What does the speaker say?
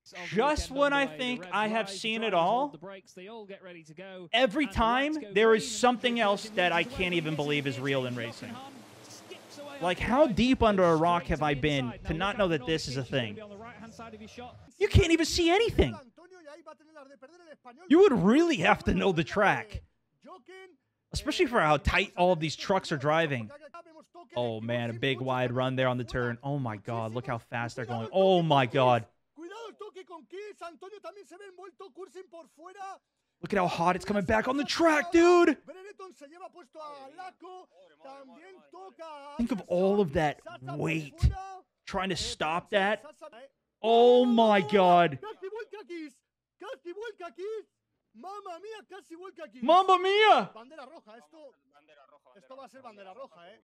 just when I think I have seen it all, every time there is something else that I can't even believe is real in racing. Like, how deep under a rock have I been to not know that this is a thing? You can't even see anything. You would really have to know the track, especially for how tight all of these trucks are driving. Oh, man, a big wide run there on the turn. Oh, my God, look how fast they're going. Oh, my God. Look at how hot it's coming back on the track, dude. Think of all of that weight trying to stop that. Oh, my God. Mamma mia!